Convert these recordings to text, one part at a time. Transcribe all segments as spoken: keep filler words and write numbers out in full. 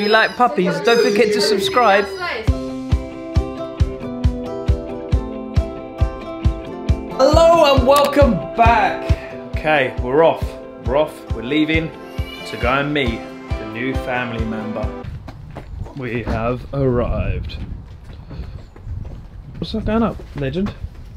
you like puppies, don't forget to subscribe. Hello and welcome back. Okay, we're off. We're off. We're leaving to go and meet the new family member. We have arrived. What's that going up, legend?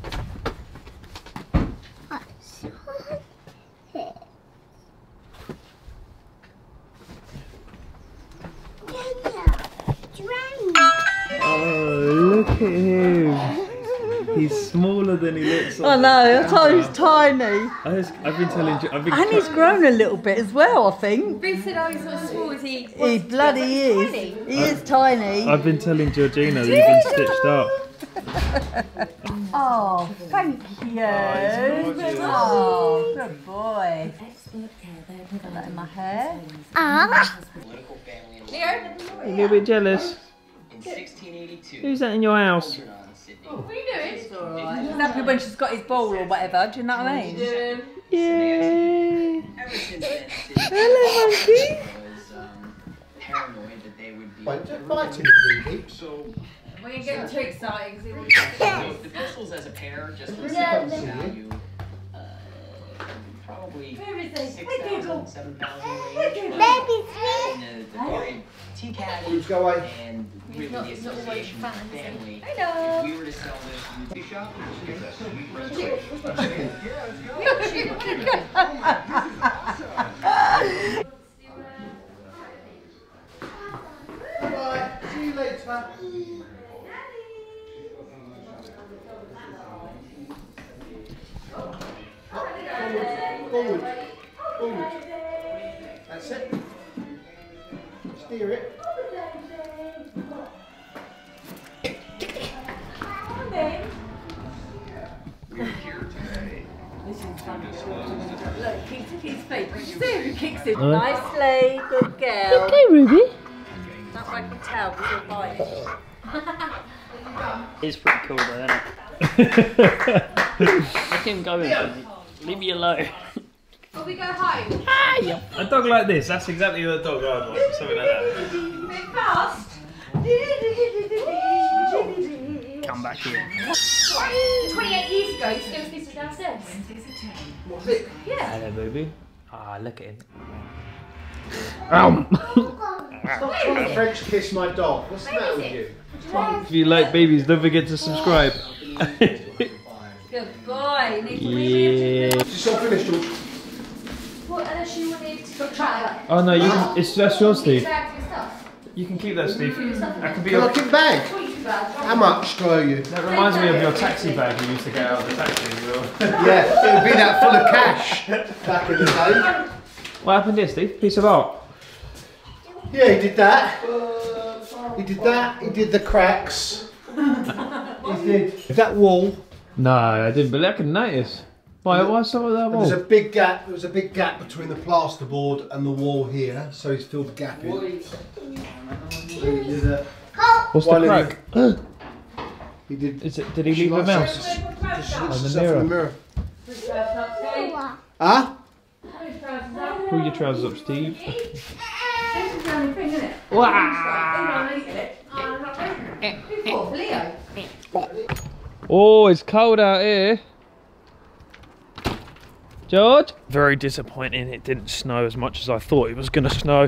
Oh, look at him. He's smaller than he looks. I know, I thought he was tiny. I was, I've been telling you. I've been and he's grown a little bit as well, I think. Boo said, oh, he's not as small as he He bloody is. Tiny. He I, is tiny. I've been telling Georgina that he's been stitched up. Oh, thank you. Oh, good boy. Put that in my hair. Ah. Leo? Are you a bit jealous? Who's that in your house? What are you doing? It's alright. She's happy when she's got his ball or whatever, do you know what I mean? Yeah. Hello, monkey. Wait, don't bite him if you keep. So we're going to get too excited because Yes. The pistols as a pair just for sales value, uh, probably six thousand, seven thousand range. Baby In the very T-Cat go away. and really the association with the family. Hello. If we were to sell this, we shop. Bye. See you later. Forward, forward, forward. That's it. Steer it. We're here today. This is funny. Look, he took his feet. See who kicks him. Nicely, good girl. Okay, Ruby. That way I can tell because you're biting. It's pretty cool though, isn't it? Look him going. Leave me alone. Will we go home? Hi. A dog like this, that's exactly the dog I'd want. Something like that. Move fast. Come back here. twenty-eight years ago, you still this was downstairs. What's it? Yeah. Hello, baby. Ah, look at him. Um. Stop trying to French kiss my dog. What's the matter with you? If you like babies, don't forget to subscribe. Good boy. Yeah. It's all finished, George. What, unless you wanted to try Oh no, you can, it's just yours, Steve. bag your stuff. You can keep that, Steve. That could be Can I your, keep the bag? How much do I owe you? that reminds me of your taxi bag you used to get out of the taxi. You know? Yeah, it would be that full of cash back in the day. What happened here, Steve? Piece of art. Yeah, he did that. He did that. He did the cracks. He did that wall. No, I didn't, but I can notice. Why? Why some of that And wall? there's a big gap. There was a big gap between the plasterboard and the wall here, so he's filled the gap in. So he did a, What's While the he crack? he did. Is it? Did he She leave a likes mouse? Just Oh, looks the herself in the mirror. mirror. Huh? Pull your trousers up, Steve. Oh, it's cold out here. George? Very disappointing. It didn't snow as much as I thought it was going to snow.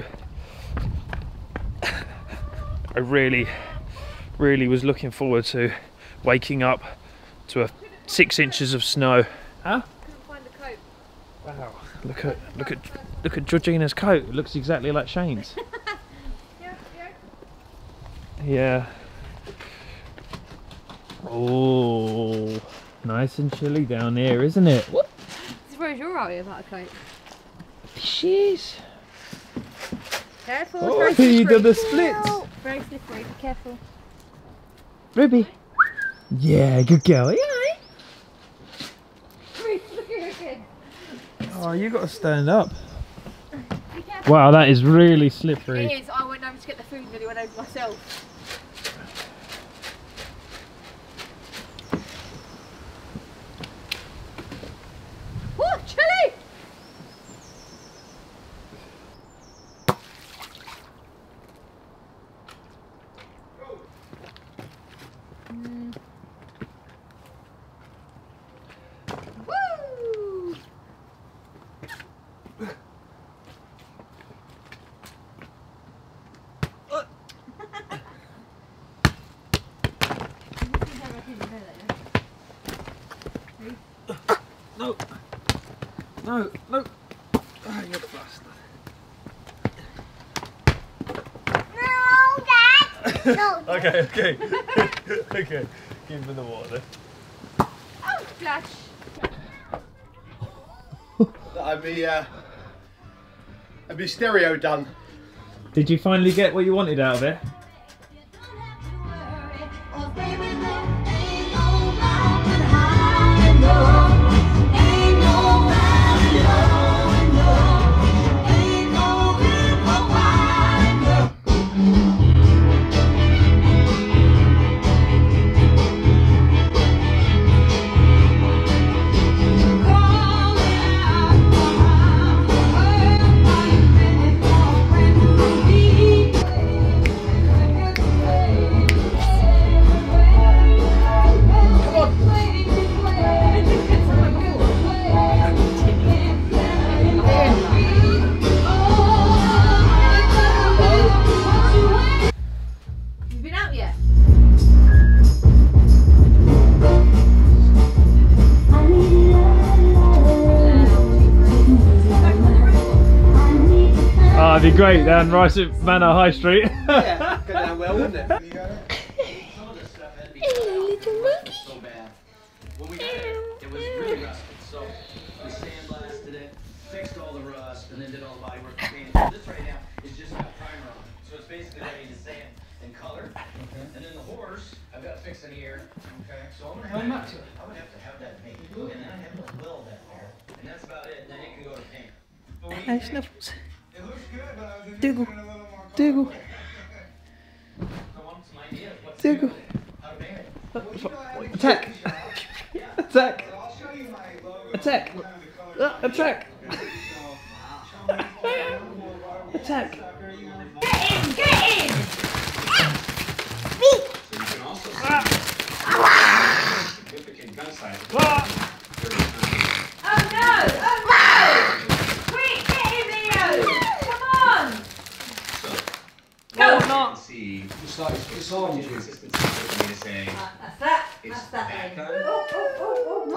I really, really was looking forward to waking up to a six inches of snow. Huh? Couldn't find the coat. Wow! Look at look at look at Georgina's coat. It looks exactly like Shane's. Yeah, yeah. Yeah. Oh, nice and chilly down here, isn't it? What? I suppose you're right about a coat. Sheesh. Careful, Oh, very you slippery. did the splits. Very slippery, be careful. Ruby. Yeah, good girl. Yeah. Look at your kid. Oh, you got to stand up. Wow, that is really slippery. It is. I went over to get the food and nearly went over myself. What? Chilly! no, no, no. Oh, you're the bastard. No, Dad. No. Okay, okay, okay. Give him the water. Oh, flash. That'd be, uh, that'd be stereo done. Did you finally get what you wanted out of it? Oh, it'd be great down Rice Manor High Street. Yeah, go down well, wouldn't it? Some of the stuff had to be little monkey. So bad. When we got it, it was really rusted. So we sandblasted it, fixed all the rust, and then did all the body work. So this right now is just got primer on it. So it's basically ready to sand and color. Okay. And then the horse, I've got to fix an ear. Okay. So I'm gonna have, to, to I'm gonna have to have that made, and then I have to weld that there, and that's about it. Then it can go to paint. Hello, Snuffles. It looks good, but I was Dougal. a little more Dougal. Dougal. Attack! Attack! I'll show you my logo. Attack! Uh, attack! Attack! Get in! Get in! So you can also see significant gun size. Oh no! Oh no! Quick, get in, Leo! Come on! Go! Not see. It's like, it's on you. Consistency for me to say That's that. it's That's that. that gun. Oh, oh, oh, oh.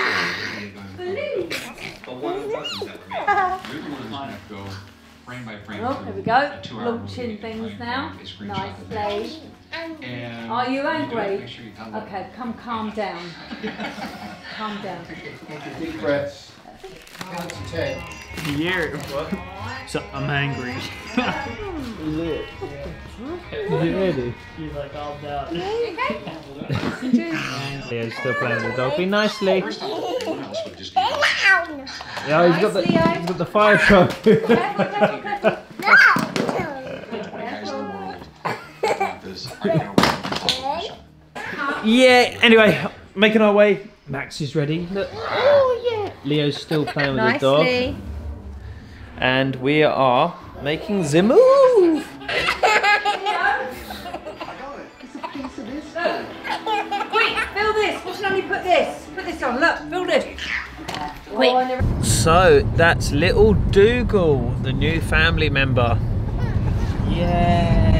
But one of the buttons that were made. You're the one who's gonna have to go frame by frame. Oh, through here we go. a two-hour Launching movie things and now. find a screenshot Nice of play. it. And Are you do it, angry? make sure you tell them. Okay, come calm down. Calm down. Deep breaths. Count to ten. Yeah. So I'm angry. Is it ready? He's like all down. Leo's still playing with the dog. Be nicely. First of all, everyone else would just be Yeah, he's got the he's got the fire truck. Careful, careful, careful. guys in the world want this. Are you gonna Yeah. Anyway, making our way. Max is ready. Look. Oh, yeah. Leo's still playing with the dog. Nicely. And we are making the move. Quick, fill this. What's on you put this? Put this on. Look, fill this. Quick. So that's little Dougal, the new family member. Yeah.